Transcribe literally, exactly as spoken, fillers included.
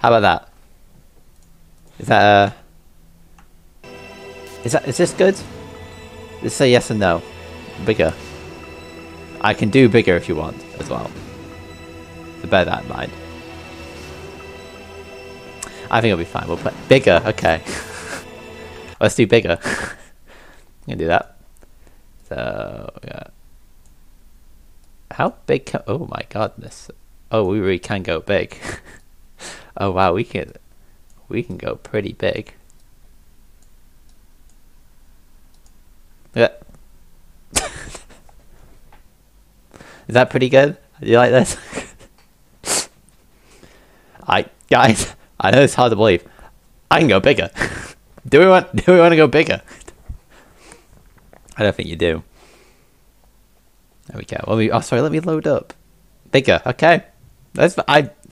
How about that? Is that uh Is that is this good? Just say yes and no. Bigger. I can do bigger if you want as well. So bear that in mind. I think it'll be fine. We'll play bigger. Okay. Let's do bigger. I'm gonna do that. So yeah. How big can? Oh my godness! Oh, we really can go big. Oh wow, we can. We can go pretty big. Yeah. Is that pretty good? Do you like this? I guys, I know it's hard to believe. I can go bigger. Do we want? Do we want to go bigger? I don't think you do. There we go. Let me. Oh, sorry. Let me load up. Bigger. Okay. That's. I.